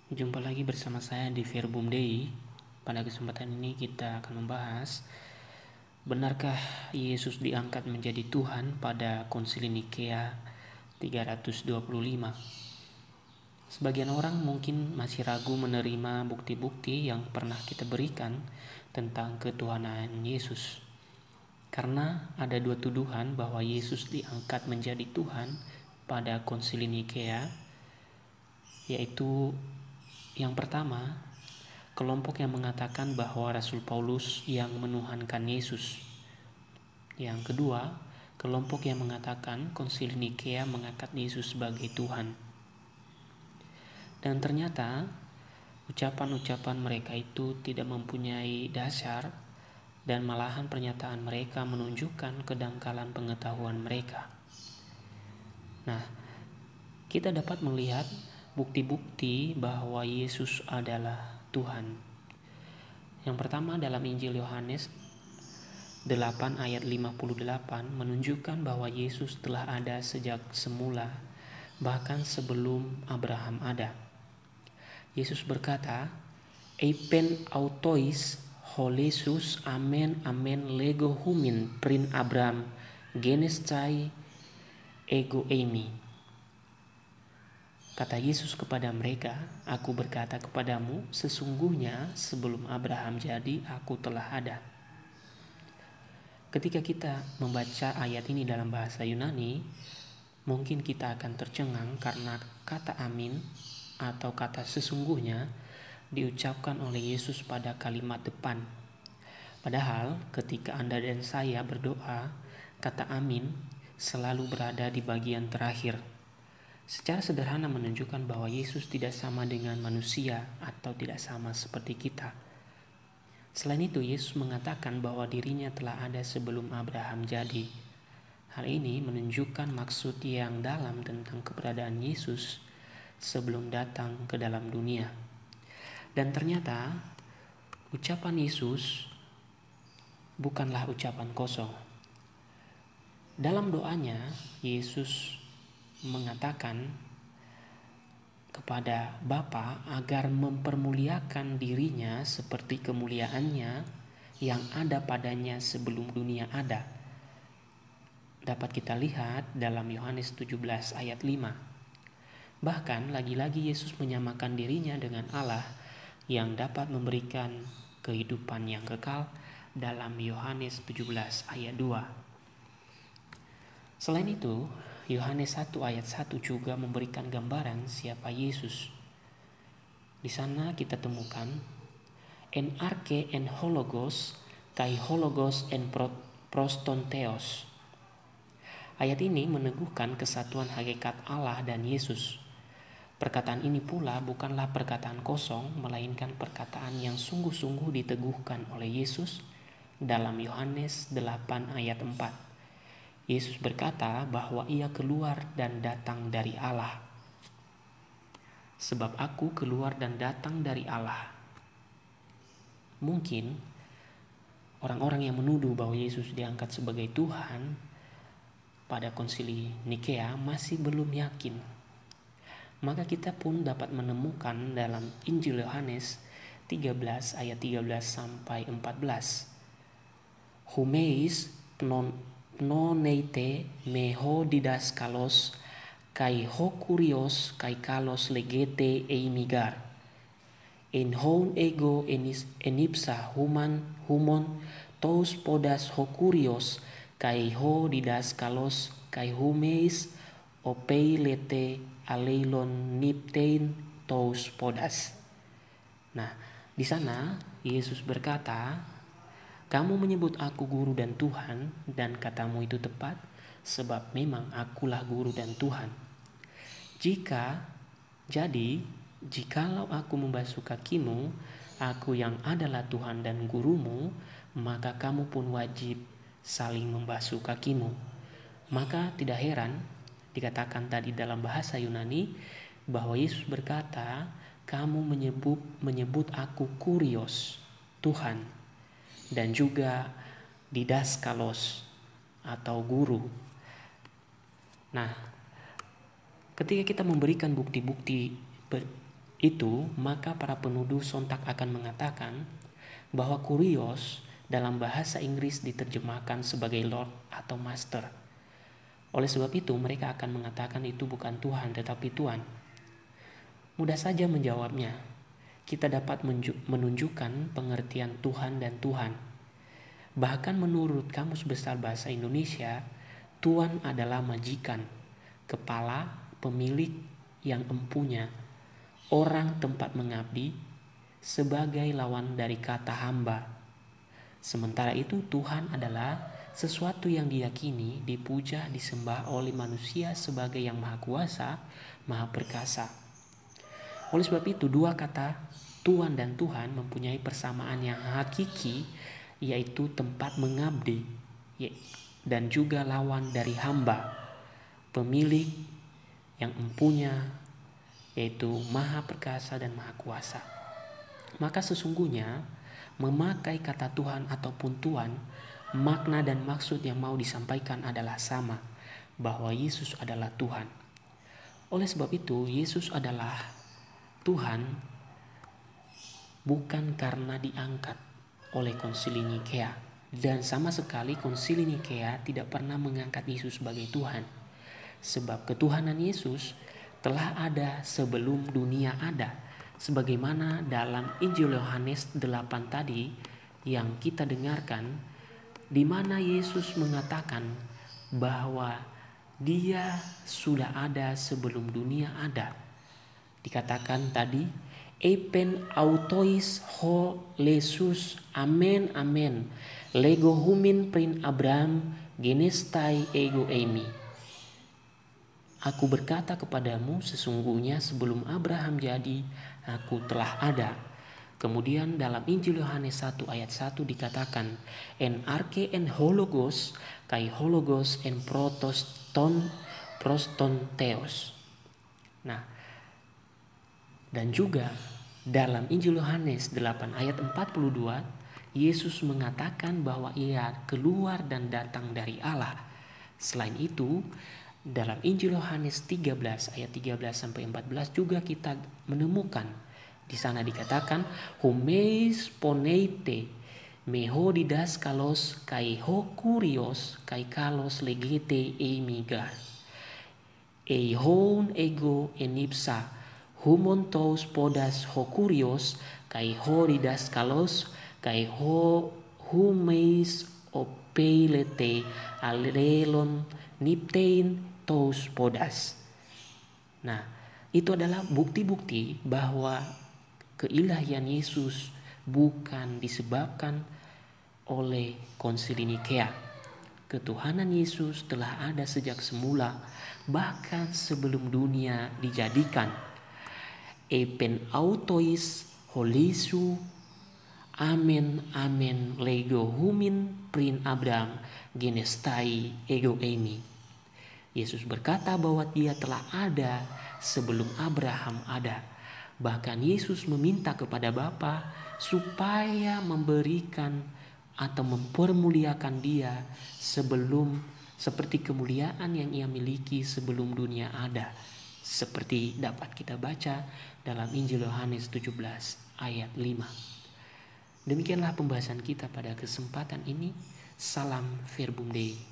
Jumpa lagi bersama saya di Verbum Dei. Pada kesempatan ini kita akan membahas, benarkah Yesus diangkat menjadi Tuhan pada Konsili Nikea 325? Sebagian orang mungkin masih ragu menerima bukti-bukti yang pernah kita berikan tentang ketuhanan Yesus. Karena ada dua tuduhan bahwa Yesus diangkat menjadi Tuhan pada Konsili Nikea, yaitu yang pertama, kelompok yang mengatakan bahwa Rasul Paulus yang menuhankan Yesus. Yang kedua, kelompok yang mengatakan Konsili Nikea mengangkat Yesus sebagai Tuhan. Dan ternyata ucapan-ucapan mereka itu tidak mempunyai dasar, dan malahan pernyataan mereka menunjukkan kedangkalan pengetahuan mereka. Nah, kita dapat melihat bukti-bukti bahwa Yesus adalah Tuhan. Yang pertama, dalam Injil Yohanes 8 ayat 58 menunjukkan bahwa Yesus telah ada sejak semula, bahkan sebelum Abraham ada. Yesus berkata, "Eipen autois holesus amen amen lego humin prin Abraham genestai ego eimi." Kata Yesus kepada mereka, "Aku berkata kepadamu, sesungguhnya sebelum Abraham jadi, aku telah ada." Ketika kita membaca ayat ini dalam bahasa Yunani, mungkin kita akan tercengang karena kata amin atau kata sesungguhnya diucapkan oleh Yesus pada kalimat depan. Padahal ketika Anda dan saya berdoa, kata amin selalu berada di bagian terakhir. Secara sederhana menunjukkan bahwa Yesus tidak sama dengan manusia atau tidak sama seperti kita. Selain itu, Yesus mengatakan bahwa dirinya telah ada sebelum Abraham jadi. Hal ini menunjukkan maksud yang dalam tentang keberadaan Yesus sebelum datang ke dalam dunia. Dan ternyata, ucapan Yesus bukanlah ucapan kosong. Dalam doanya, Yesus mengatakan kepada Bapa agar mempermuliakan dirinya seperti kemuliaannya yang ada padanya sebelum dunia ada. Dapat kita lihat dalam Yohanes 17 ayat 5. Bahkan lagi-lagi Yesus menyamakan dirinya dengan Allah yang dapat memberikan kehidupan yang kekal dalam Yohanes 17 ayat 2. Selain itu, Yohanes 1 ayat 1 juga memberikan gambaran siapa Yesus. Di sana kita temukan en arche en hologos kai hologos en prostontheos. Ayat ini meneguhkan kesatuan hakikat Allah dan Yesus. Perkataan ini pula bukanlah perkataan kosong, melainkan perkataan yang sungguh-sungguh diteguhkan oleh Yesus dalam Yohanes 8 ayat 4. Yesus berkata bahwa ia keluar dan datang dari Allah. Sebab aku keluar dan datang dari Allah. Mungkin orang-orang yang menuduh bahwa Yesus diangkat sebagai Tuhan pada Konsili Nikea masih belum yakin. Maka kita pun dapat menemukan dalam Injil Yohanes 13 ayat 13 sampai 14. Humeis noneite me ho didaskalos kai ho kurios kai kalos legete eimigar en hon ego enipsa humon tos podas ho kurios kai ho didaskalos kai humeis opeilete aleilon niptein tos podas. Nah, di sana Yesus berkata, "Kamu menyebut aku guru dan Tuhan, dan katamu itu tepat, sebab memang akulah guru dan Tuhan. Jikalau aku membasuh kakimu, aku yang adalah Tuhan dan gurumu, maka kamu pun wajib saling membasuh kakimu." Maka tidak heran dikatakan tadi dalam bahasa Yunani bahwa Yesus berkata, "Kamu menyebut aku kurios, Tuhan, dan juga didaskalos atau guru." Nah, ketika kita memberikan bukti-bukti itu, maka para penuduh sontak akan mengatakan bahwa kurios dalam bahasa Inggris diterjemahkan sebagai Lord atau Master. Oleh sebab itu, mereka akan mengatakan itu bukan Tuhan tetapi Tuan. Mudah saja menjawabnya. Kita dapat menunjukkan pengertian Tuhan dan Tuhan. Bahkan menurut Kamus Besar Bahasa Indonesia, Tuan adalah majikan, kepala, pemilik yang empunya, orang tempat mengabdi, sebagai lawan dari kata hamba. Sementara itu Tuhan adalah sesuatu yang diyakini, dipuja, disembah oleh manusia sebagai yang maha kuasa, maha perkasa. Oleh sebab itu dua kata Tuan dan Tuhan mempunyai persamaan yang hakiki, yaitu tempat mengabdi dan juga lawan dari hamba, pemilik yang empunya, yaitu maha perkasa dan maha kuasa. Maka sesungguhnya memakai kata Tuhan ataupun Tuan, makna dan maksud yang mau disampaikan adalah sama, bahwa Yesus adalah Tuhan. Oleh sebab itu Yesus adalah Tuhan bukan karena diangkat oleh Konsili Nikea, dan sama sekali Konsili Nikea tidak pernah mengangkat Yesus sebagai Tuhan, sebab ketuhanan Yesus telah ada sebelum dunia ada, sebagaimana dalam Injil Yohanes 8 tadi yang kita dengarkan, di mana Yesus mengatakan bahwa Dia sudah ada sebelum dunia ada. Dikatakan tadi, epen autois ho lesus amen amen lego humin prin Abraham genestai ego eimi. Aku berkata kepadamu, sesungguhnya sebelum Abraham jadi, aku telah ada. Kemudian dalam Injil Yohanes 1 ayat 1 dikatakan, en arche en hologos kai hologos en proston theos. Nah, dan juga dalam Injil Yohanes 8 ayat 42, Yesus mengatakan bahwa Ia keluar dan datang dari Allah. Selain itu, dalam Injil Yohanes 13 ayat 13 sampai 14 juga kita menemukan di sana dikatakan, humeis poneite meho didaskalos kai ho kurios kai kalos legete emigar eihon ego enipsa humontos podas ho kurios kai ho didaskalos kai ho humeis opeilete alelon niptein tos podas. Nah, itu adalah bukti-bukti bahwa keilahian Yesus bukan disebabkan oleh Konsili Nikea. Ketuhanan Yesus telah ada sejak semula, bahkan sebelum dunia dijadikan. Epen autois holisu amen amen lego humin prin Abraham genestai ego eimi. Yesus berkata bahwa Dia telah ada sebelum Abraham ada. Bahkan Yesus meminta kepada Bapa supaya memberikan atau mempermuliakan Dia seperti kemuliaan yang Ia miliki sebelum dunia ada. Seperti dapat kita baca dalam Injil Yohanes 17 ayat 5. Demikianlah pembahasan kita pada kesempatan ini. Salam Verbum Dei.